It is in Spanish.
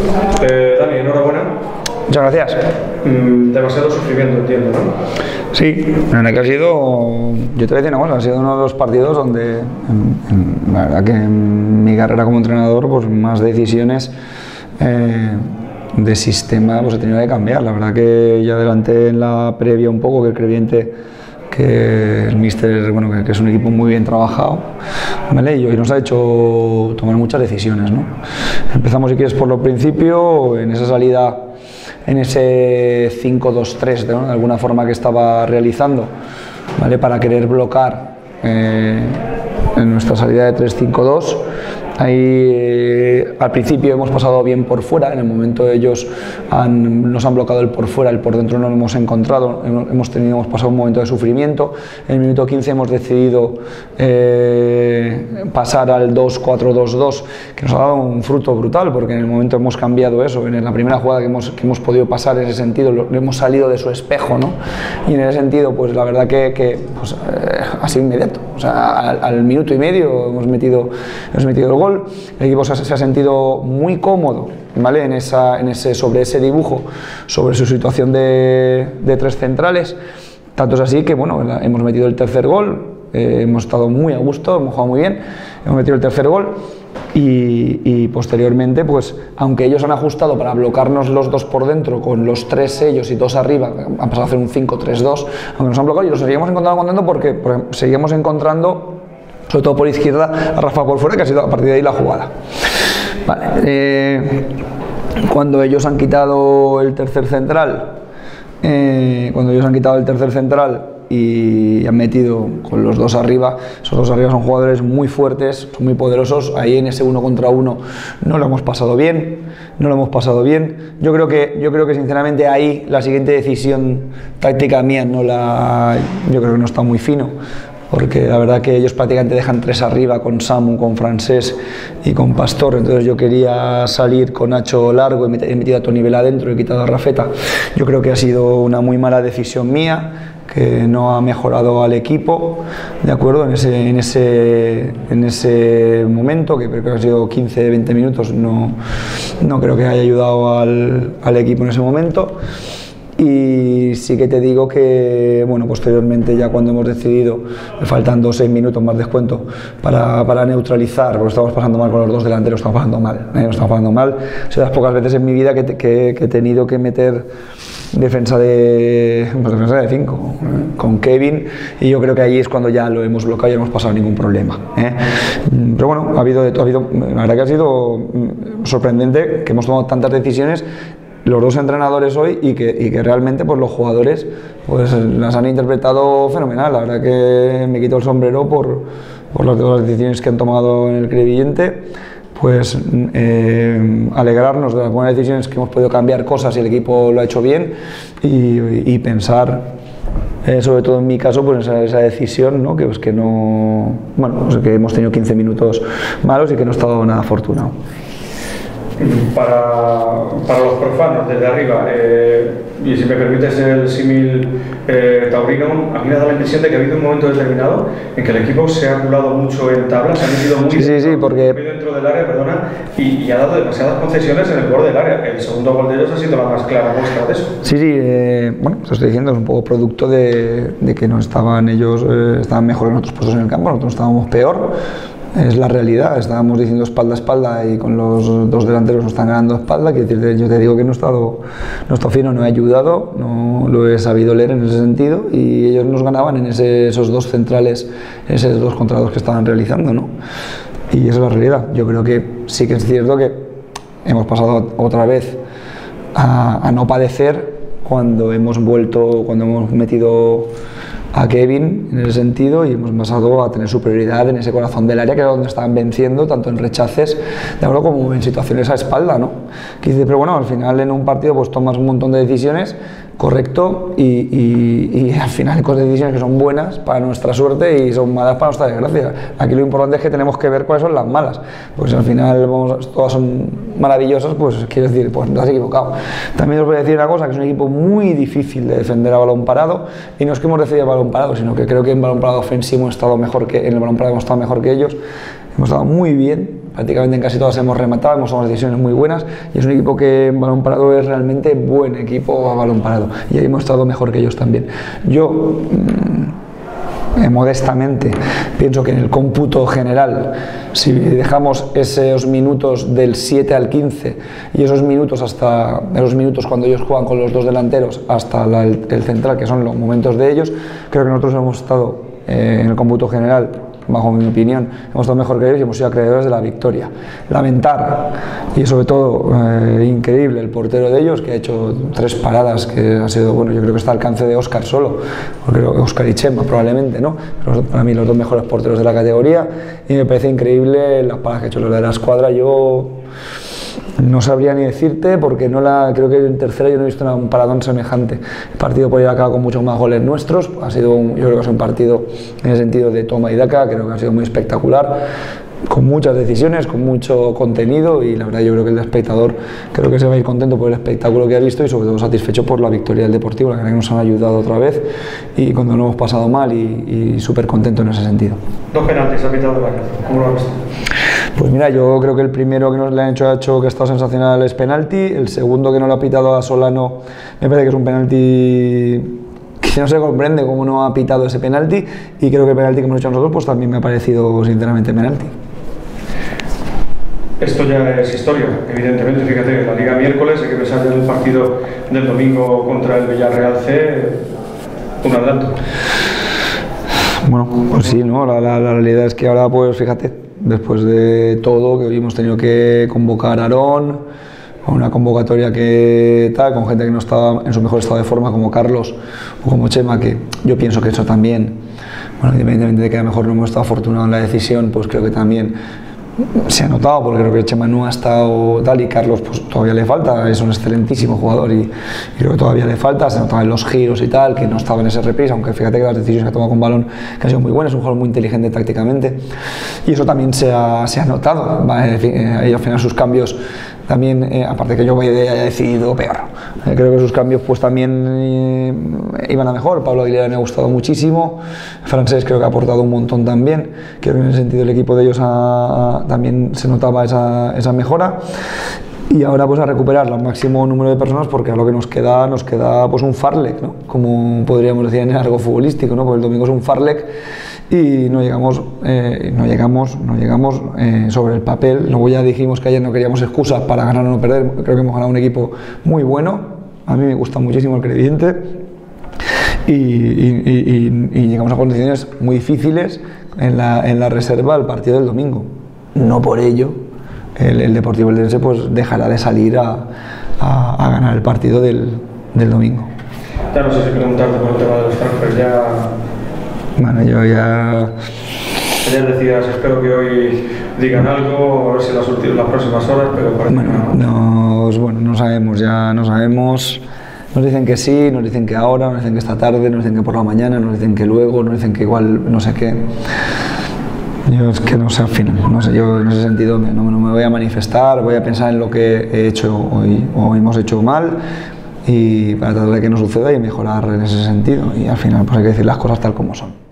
Dani, enhorabuena. Muchas gracias. Demasiado sufrimiento, entiendo, ¿no? Sí, la verdad que ha sido, yo te voy a decir una cosa, ha sido uno de los partidos donde, la verdad que en mi carrera como entrenador, pues más decisiones de sistema pues he tenido que cambiar. La verdad que ya adelanté en la previa un poco que el Crevillente, que el míster, bueno, que es un equipo muy bien trabajado, ¿vale? Y hoy nos ha hecho tomar muchas decisiones, ¿no? Empezamos, si quieres, por lo principio, en esa salida, en ese 5-2-3, ¿no? De alguna forma que estaba realizando, ¿vale? Para querer bloquear en nuestra salida de 3-5-2. Ahí al principio hemos pasado bien por fuera, en el momento ellos nos han bloqueado el por fuera, el por dentro no lo hemos encontrado, hemos pasado un momento de sufrimiento. En el minuto 15 hemos decidido pasar al 2-4-2-2, que nos ha dado un fruto brutal, porque en el momento hemos cambiado eso. En la primera jugada que hemos podido pasar, en ese sentido, hemos salido de su espejo, ¿no? Y en ese sentido, pues la verdad que pues, ha sido inmediato. O sea, al minuto y medio hemos metido el gol. El equipo se ha sentido muy cómodo, ¿vale? Sobre ese dibujo, sobre su situación de tres centrales. Tanto es así que, bueno, hemos metido el tercer gol, hemos estado muy a gusto, hemos jugado muy bien, hemos metido el tercer gol y posteriormente, pues, aunque ellos han ajustado para bloquearnos los dos por dentro, con los tres ellos y dos arriba, han pasado a hacer un 5-3-2, aunque nos han bloqueado, y los seguimos encontrando contento porque seguimos encontrando, sobre todo por izquierda, a Rafa por fuera, que ha sido a partir de ahí la jugada. Vale. Cuando ellos han quitado el tercer central, y han metido con los dos arriba, esos dos arriba son jugadores muy fuertes, son muy poderosos. Ahí en ese 1 contra 1 no lo hemos pasado bien, Yo creo que sinceramente ahí la siguiente decisión táctica mía yo creo que no está muy fino, porque la verdad que ellos prácticamente dejan tres arriba con Samu, con Francés y con Pastor. Entonces yo quería salir con Nacho largo, he metido a Toni Vela adentro, he quitado a Rafeta. Yo creo que ha sido una muy mala decisión mía, que no ha mejorado al equipo, ¿de acuerdo? En ese momento, que creo que ha sido 15-20 minutos, no creo que haya ayudado al equipo en ese momento. Y sí que te digo que, bueno, posteriormente, ya cuando hemos decidido, faltando 6 minutos más descuento para neutralizar, porque estamos pasando mal con los dos delanteros, estamos pasando mal. Son las pocas veces en mi vida que he tenido que meter defensa de 5 con Kevin, y yo creo que ahí es cuando ya lo hemos bloqueado y no hemos pasado ningún problema. Pero bueno, la verdad que ha sido sorprendente que hemos tomado tantas decisiones los dos entrenadores hoy y que realmente pues los jugadores pues las han interpretado fenomenal. La verdad que me quito el sombrero por las decisiones que han tomado en el Crevillente. Pues alegrarnos de las buenas decisiones, que hemos podido cambiar cosas y el equipo lo ha hecho bien, y pensar, sobre todo en mi caso, pues esa decisión, ¿no? Que hemos tenido 15 minutos malos y que no he estado nada afortunado. Para los profanos, desde arriba, y si me permites el símil taurino, a mí me da la impresión de que ha habido un momento determinado en que el equipo se ha culado mucho en tablas, se ha metido muy dentro del área, y ha dado demasiadas concesiones en el borde del área. El segundo gol de ellos ha sido la más clara muestra de eso. Bueno, te estoy diciendo, es un poco producto de que no estaban ellos, estaban mejor en otros puestos en el campo, nosotros estábamos peor. Es la realidad, estábamos diciendo espalda a espalda y con los dos delanteros nos están ganando espalda. Yo te digo que no he estado fino, no he ayudado, no lo he sabido leer en ese sentido, y ellos nos ganaban en esos dos centrales, esos 2 contra 2 que estaban realizando, ¿no? Y esa es la realidad. Yo creo que sí que es cierto que hemos pasado otra vez a no padecer cuando hemos metido a Kevin en ese sentido, y hemos pasado a tener superioridad en ese corazón del área, que era donde estaban venciendo, tanto en rechaces de acuerdo como en situaciones a espalda, ¿no? Pero bueno, al final en un partido pues tomas un montón de decisiones, correcto, y al final cosas de decisiones que son buenas para nuestra suerte y son malas para nuestra desgracia. Aquí lo importante es que tenemos que ver cuáles son las malas, porque si al final todas son maravillosas, pues quiere decir, pues te has equivocado. También os voy a decir una cosa, que es un equipo muy difícil de defender a balón parado, y no es que hemos defendido a balón parado, sino que creo que en balón parado ofensivo en el balón parado hemos estado mejor que ellos. Hemos estado muy bien, prácticamente en casi todas hemos rematado, hemos tomado decisiones muy buenas y es un equipo que en balón parado es realmente buen equipo a balón parado y ahí hemos estado mejor que ellos también. Yo modestamente pienso que en el cómputo general, si dejamos esos minutos del 7 al 15 y esos minutos hasta esos minutos cuando ellos juegan con los dos delanteros hasta el central, que son los momentos de ellos, creo que nosotros hemos estado en el cómputo general, bajo mi opinión, hemos estado mejor que ellos y hemos sido acreedores de la victoria. Lamentar, y sobre todo increíble el portero de ellos, que ha hecho 3 paradas, que ha sido, bueno, yo creo que está al alcance de Óscar solo, porque Óscar y Chema probablemente, ¿no? Pero para mí los 2 mejores porteros de la categoría, y me parece increíble las paradas que ha hecho los de la escuadra. Yo no sabría ni decirte, porque creo que en tercera yo no he visto un paradón semejante. El partido por ir acá con muchos más goles nuestros, yo creo que ha sido un partido en el sentido de toma y daca, creo que ha sido muy espectacular, con muchas decisiones, con mucho contenido, y la verdad yo creo que el espectador creo que se va a ir contento por el espectáculo que ha visto y sobre todo satisfecho por la victoria del Deportivo, la que nos han ayudado otra vez y cuando no hemos pasado mal y súper contento en ese sentido. 2 penaltis ha pitado la casa, ¿cómo lo has visto? Pues mira, yo creo que el primero que nos le han hecho que ha estado sensacional es penalti, el segundo que no lo ha pitado a Solano me parece que es un penalti que no se comprende cómo no ha pitado ese penalti, y creo que el penalti que hemos hecho nosotros pues también me ha parecido sinceramente penalti. Esto ya es historia, evidentemente. Fíjate, la Liga miércoles hay que pensar en el partido del domingo contra el Villarreal C, un adelanto. Bueno, pues sí, ¿no? La realidad es que ahora, pues fíjate, después de todo, que hoy hemos tenido que convocar a Aarón, a una convocatoria que tal, con gente que no estaba en su mejor estado de forma, como Carlos o como Chema, que yo pienso que eso también, bueno, independientemente de que a lo mejor no hemos estado afortunados en la decisión, pues creo que también se ha notado, porque creo que Chema no ha estado tal y Carlos pues todavía le falta, es un excelentísimo jugador y creo que todavía le falta, se notaba en los giros y tal, que no estaba en ese reprise, aunque fíjate que las decisiones que ha tomado con balón que han sido muy buenas, es un jugador muy inteligente tácticamente y eso también se ha notado, ¿vale? Y al final sus cambios también, aparte que yo haya decidido peor, creo que sus cambios pues también iban a mejor. Pablo Aguilera me ha gustado muchísimo, Francés creo que ha aportado un montón también, creo que en ese sentido el equipo de ellos también se notaba esa mejora. Y ahora pues a recuperar el máximo número de personas, porque a lo que nos queda pues un Farlek, ¿no? Como podríamos decir en el argot futbolístico, ¿no? Pues el domingo es un Farlek y no llegamos sobre el papel. Luego ya dijimos que ayer no queríamos excusas para ganar o no perder, creo que hemos ganado un equipo muy bueno, a mí me gusta muchísimo el Crevillente y llegamos a condiciones muy difíciles en la reserva al partido del domingo. No por ello el Deportivo Eldense pues dejará de salir a ganar el partido del domingo. Ya no sé si preguntarte por el tema de los transfers, ya... Bueno, yo ya... Ayer decías, espero que hoy digan algo, a ver si las próximas horas, pero parece bueno, que no. Bueno, no sabemos, ya no sabemos. Nos dicen que sí, nos dicen que ahora, nos dicen que esta tarde, nos dicen que por la mañana, nos dicen que luego, nos dicen que igual, no sé qué. Yo es que no sé al final, no sé, yo en ese sentido no me voy a manifestar, voy a pensar en lo que he hecho hoy o hemos hecho mal y para tratar de que no suceda y mejorar en ese sentido, y al final pues hay que decir las cosas tal como son.